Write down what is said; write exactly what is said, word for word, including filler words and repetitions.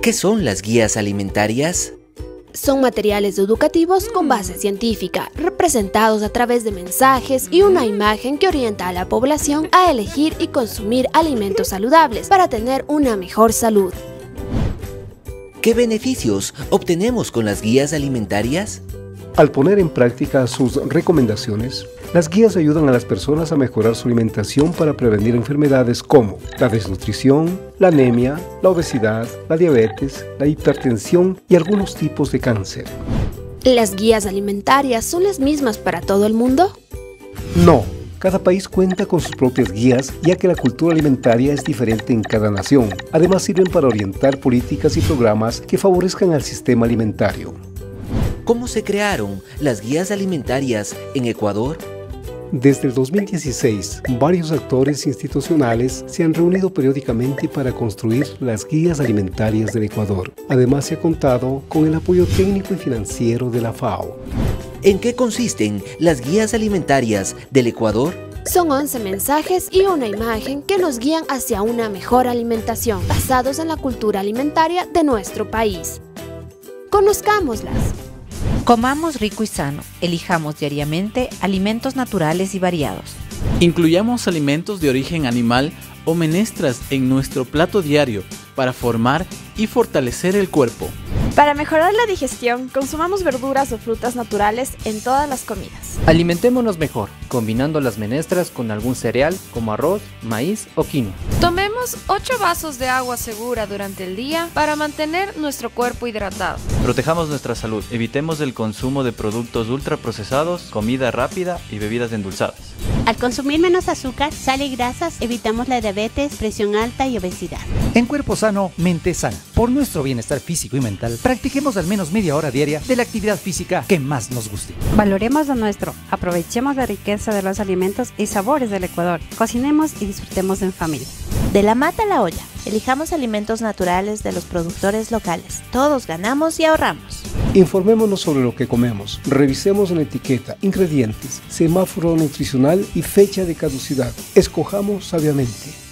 ¿Qué son las guías alimentarias? Son materiales educativos con base científica, representados a través de mensajes y una imagen que orienta a la población a elegir y consumir alimentos saludables para tener una mejor salud. ¿Qué beneficios obtenemos con las guías alimentarias? Al poner en práctica sus recomendaciones, las guías ayudan a las personas a mejorar su alimentación para prevenir enfermedades como la desnutrición, la anemia, la obesidad, la diabetes, la hipertensión y algunos tipos de cáncer. ¿Las guías alimentarias son las mismas para todo el mundo? No, cada país cuenta con sus propias guías, ya que la cultura alimentaria es diferente en cada nación. Además, sirven para orientar políticas y programas que favorezcan al sistema alimentario. ¿Cómo se crearon las guías alimentarias en Ecuador? Desde el dos mil dieciséis, varios actores institucionales se han reunido periódicamente para construir las guías alimentarias del Ecuador. Además, se ha contado con el apoyo técnico y financiero de la FAO. ¿En qué consisten las guías alimentarias del Ecuador? Son once mensajes y una imagen que nos guían hacia una mejor alimentación, basados en la cultura alimentaria de nuestro país. Conozcámoslas. Comamos rico y sano, elijamos diariamente alimentos naturales y variados. Incluyamos alimentos de origen animal o menestras en nuestro plato diario para formar y fortalecer el cuerpo. Para mejorar la digestión, consumamos verduras o frutas naturales en todas las comidas. Alimentémonos mejor, combinando las menestras con algún cereal como arroz, maíz o quinoa. Tomemos ocho vasos de agua segura durante el día para mantener nuestro cuerpo hidratado. Protejamos nuestra salud, evitemos el consumo de productos ultraprocesados, comida rápida y bebidas endulzadas. Al consumir menos azúcar, sal y grasas, evitamos la diabetes, presión alta y obesidad. En Cuerpo Sano, Mente Sana. Por nuestro bienestar físico y mental, practiquemos al menos media hora diaria de la actividad física que más nos guste. Valoremos lo nuestro, aprovechemos la riqueza de los alimentos y sabores del Ecuador, cocinemos y disfrutemos en familia. De la mata a la olla, elijamos alimentos naturales de los productores locales. Todos ganamos y ahorramos. Informémonos sobre lo que comemos, revisemos la etiqueta, ingredientes, semáforo nutricional y fecha de caducidad. Escojamos sabiamente.